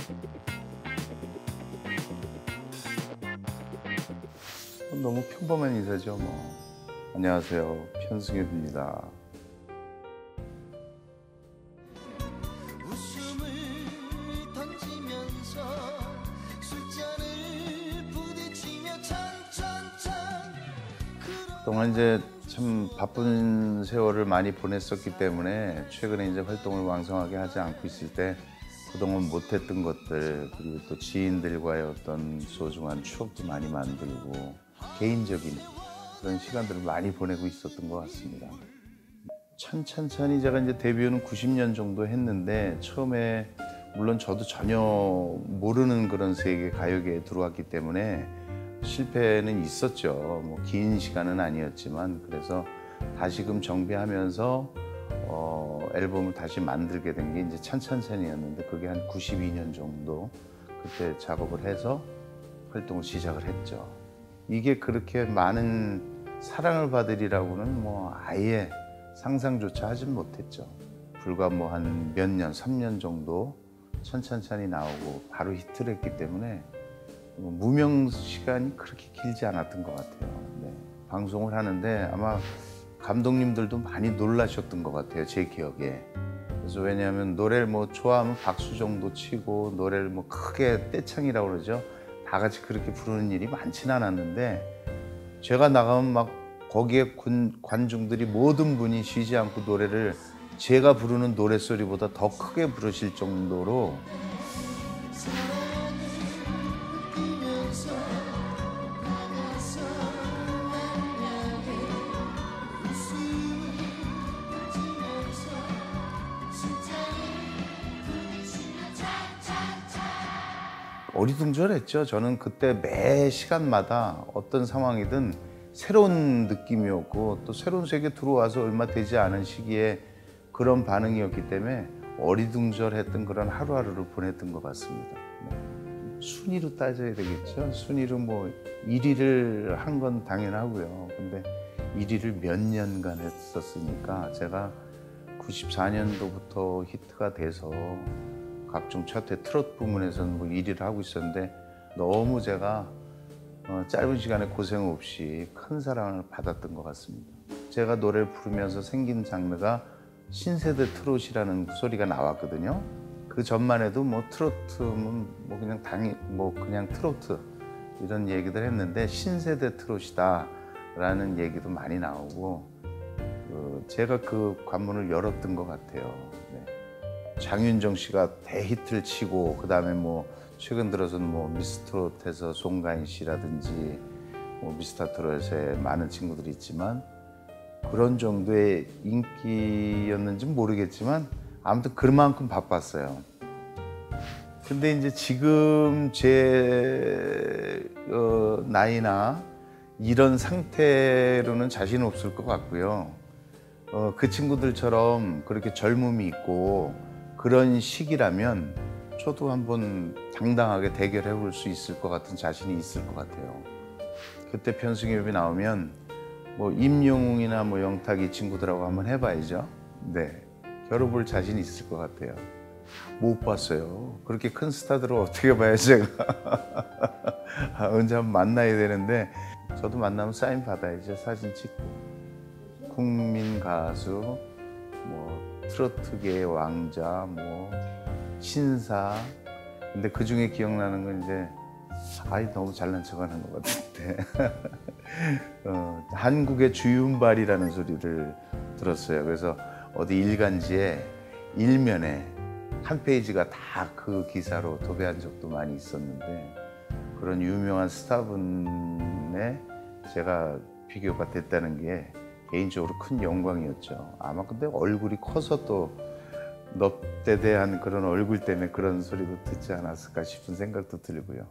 너무 평범한 인사죠, 뭐. 안녕하세요, 편승엽입니다. 그동안 이제 참 바쁜 세월을 많이 보냈었기 때문에 최근에 이제 활동을 왕성하게 하지 않고 있을 때 그동안 못했던 것들, 그리고 또 지인들과의 어떤 소중한 추억도 많이 만들고 개인적인 그런 시간들을 많이 보내고 있었던 것 같습니다. 찬찬찬히 제가 이제 데뷔는 90년 정도 했는데, 처음에 물론 저도 전혀 모르는 그런 세계 가요계에 들어왔기 때문에 실패는 있었죠. 뭐 긴 시간은 아니었지만, 그래서 다시금 정비하면서 앨범을 다시 만들게 된 게 이제 찬찬찬이었는데, 그게 한 92년 정도 그때 작업을 해서 활동을 시작을 했죠. 이게 그렇게 많은 사랑을 받으리라고는 뭐 아예 상상조차 하진 못했죠. 불과 뭐 한 몇 년, 3년 정도 찬찬찬이 나오고 바로 히트를 했기 때문에 무명 시간이 그렇게 길지 않았던 것 같아요. 네. 방송을 하는데 아마 감독님들도 많이 놀라셨던 것 같아요, 제 기억에. 그래서 왜냐하면 노래를 뭐 좋아하면 박수 정도 치고, 노래를 뭐 크게 떼창이라고 그러죠. 다 같이 그렇게 부르는 일이 많지는 않았는데, 제가 나가면 막 거기에 관중들이 모든 분이 쉬지 않고 노래를 제가 부르는 노랫소리보다 더 크게 부르실 정도로 어리둥절했죠. 저는 그때 매 시간마다 어떤 상황이든 새로운 느낌이었고, 또 새로운 세계에 들어와서 얼마 되지 않은 시기에 그런 반응이었기 때문에 어리둥절했던 그런 하루하루를 보냈던 것 같습니다. 네. 순위로 따져야 되겠죠. 순위로 뭐 1위를 한 건 당연하고요. 근데 1위를 몇 년간 했었으니까, 제가 94년도부터 히트가 돼서 각종 차트 트로트 부문에서는 뭐 1위를 하고 있었는데, 너무 제가 짧은 시간에 고생 없이 큰 사랑을 받았던 것 같습니다. 제가 노래를 부르면서 생긴 장르가 신세대 트롯이라는 소리가 나왔거든요. 그 전만 해도 뭐 트로트면 뭐 그냥 그냥 트로트 이런 얘기들 했는데, 신세대 트롯이다라는 얘기도 많이 나오고, 제가 그 관문을 열었던 것 같아요. 네. 장윤정 씨가 대히트를 치고, 그 다음에 뭐 최근 들어서는 뭐 미스트롯에서 송가인 씨라든지 뭐 미스터트롯에 많은 친구들이 있지만, 그런 정도의 인기였는지 모르겠지만 아무튼 그만큼 바빴어요. 근데 이제 지금 제 나이나 이런 상태로는 자신 없을 것 같고요. 그 친구들처럼 그렇게 젊음이 있고 그런 시기라면 저도 한번 당당하게 대결해 볼 수 있을 것 같은 자신이 있을 것 같아요. 그때 편승엽이 나오면 뭐 임영웅이나 뭐 영탁이 친구들하고 한번 해봐야죠. 네, 겨뤄볼 자신 있을 것 같아요. 못 봤어요. 그렇게 큰 스타들을 어떻게 봐요, 제가. 언제 한번 만나야 되는데, 저도 만나면 사인 받아야죠. 사진 찍고. 국민 가수, 뭐 트로트계의 왕자, 뭐 신사. 근데 그 중에 기억나는 건 이제, 너무 잘난 척하는 것 같은데 한국의 주윤발이라는 소리를 들었어요. 그래서 어디 일간지에 일면에 한 페이지가 다 그 기사로 도배한 적도 많이 있었는데, 그런 유명한 스타분에 제가 비교가 됐다는 게 개인적으로 큰 영광이었죠. 아마 근데 얼굴이 커서 또 넙대대한 그런 얼굴 때문에 그런 소리도 듣지 않았을까 싶은 생각도 들고요.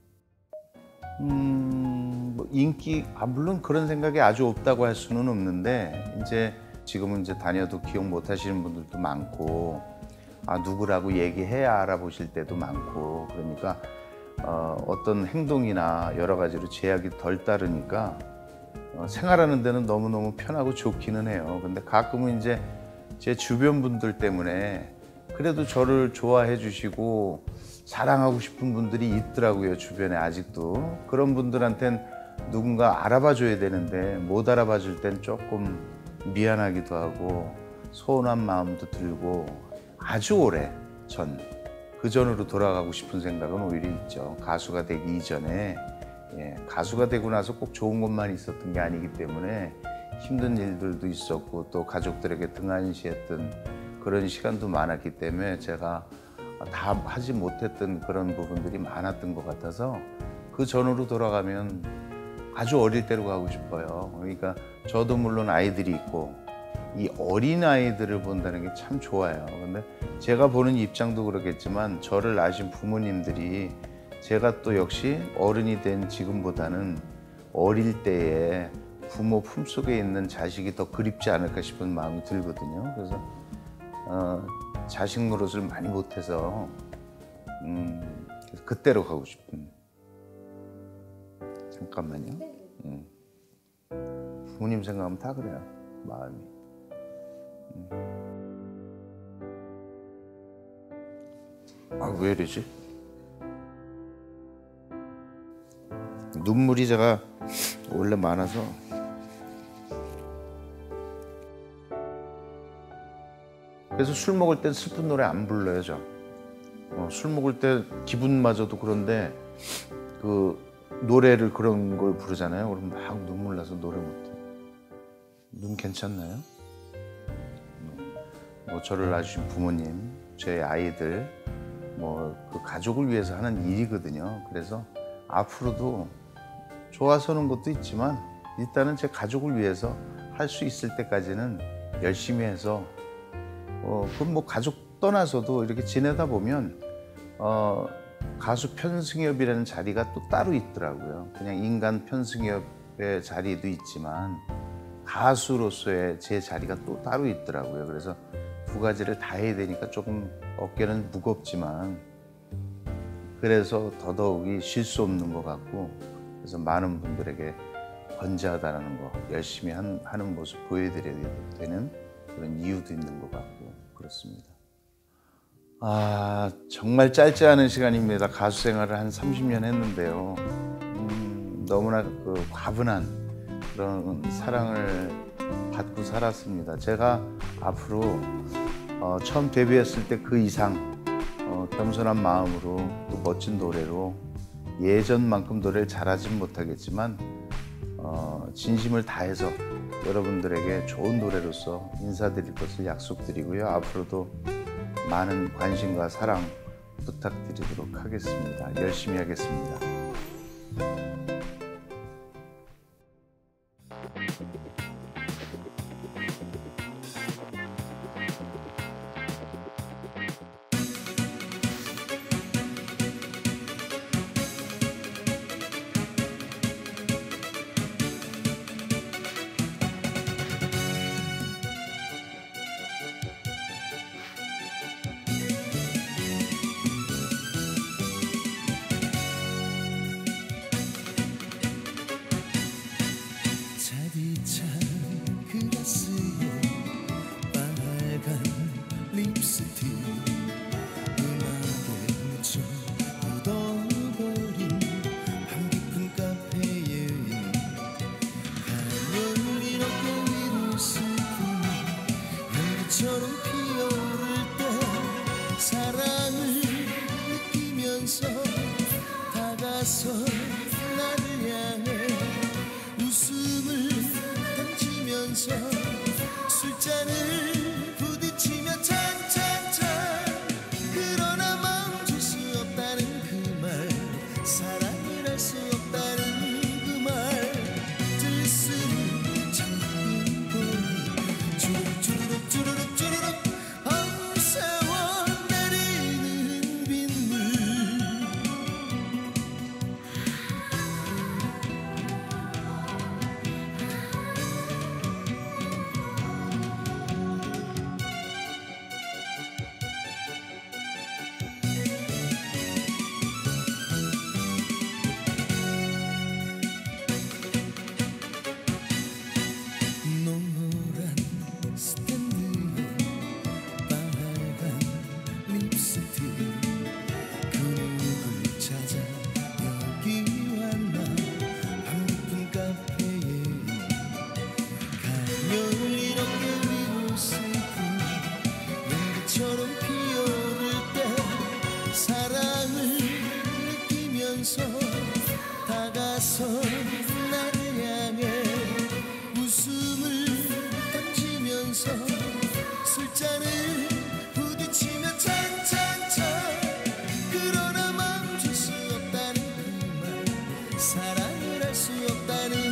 뭐 인기, 물론 그런 생각이 아주 없다고 할 수는 없는데, 이제 지금은 이제 다녀도 기억 못 하시는 분들도 많고, 누구라고 얘기해야 알아보실 때도 많고, 그러니까 어떤 행동이나 여러 가지로 제약이 덜 따르니까 생활하는 데는 너무너무 편하고 좋기는 해요. 근데 가끔은 이제 제 주변 분들 때문에 그래도 저를 좋아해 주시고 자랑하고 싶은 분들이 있더라고요, 주변에 아직도. 그런 분들한텐 누군가 알아봐 줘야 되는데 못 알아봐 줄 땐 조금 미안하기도 하고 서운한 마음도 들고, 아주 오래 전, 그 전으로 돌아가고 싶은 생각은 오히려 있죠. 가수가 되기 이전에. 가수가 되고 나서 꼭 좋은 것만 있었던 게 아니기 때문에 힘든 일들도 있었고 또 가족들에게 등한시했던 그런 시간도 많았기 때문에 제가 다 하지 못했던 그런 부분들이 많았던 것 같아서 그 전으로 돌아가면 아주 어릴 때로 가고 싶어요. 그러니까 저도 물론 아이들이 있고 이 어린 아이들을 본다는 게 참 좋아요. 근데 제가 보는 입장도 그렇겠지만 저를 아신 부모님들이 제가 또 역시 어른이 된 지금보다는 어릴 때에 부모 품속에 있는 자식이 더 그립지 않을까 싶은 마음이 들거든요. 그래서 자식 노릇을 많이 못해서 그때로 가고 싶은. 잠깐만요. 부모님 생각하면 다 그래요, 마음이. 왜 이러지? 눈물이 제가 원래 많아서. 그래서 술 먹을 땐 슬픈 노래 안 불러요, 저. 술 먹을 때 기분마저도 그런데 그 노래를 그런 걸 부르잖아요. 그럼 막 눈물 나서 노래 못해. 눈 괜찮나요? 저를 낳으신 부모님, 제 아이들, 그 가족을 위해서 하는 일이거든요. 그래서 앞으로도 좋아서는 것도 있지만 일단은 제 가족을 위해서 할 수 있을 때까지는 열심히 해서 그럼 가족 떠나서도 이렇게 지내다 보면 가수 편승엽이라는 자리가 또 따로 있더라고요. 그냥 인간 편승엽의 자리도 있지만 가수로서의 제 자리가 또 따로 있더라고요. 그래서 두 가지를 다 해야 되니까 조금 어깨는 무겁지만 그래서 더더욱이 쉴 수 없는 것 같고, 그래서 많은 분들에게 건재하다는 거, 열심히 하는 모습 보여드려야 되는 그런 이유도 있는 것 같고 그렇습니다. 정말 짧지 않은 시간입니다. 가수 생활을 한 30년 했는데요. 너무나 과분한 그런 사랑을 받고 살았습니다. 제가 앞으로 처음 데뷔했을 때 그 이상 겸손한 마음으로 또 멋진 노래로 예전만큼 노래를 잘하진 못하겠지만 진심을 다해서 여러분들에게 좋은 노래로서 인사드릴 것을 약속드리고요. 앞으로도 많은 관심과 사랑 부탁드리도록 하겠습니다. 열심히 하겠습니다. 차디찬 와서 나를 향해 웃음을 던지면서 술잔을 부딪히며 찬찬찬 그러나 멈출 수 없다는 그 말 사랑을 할 수 없다는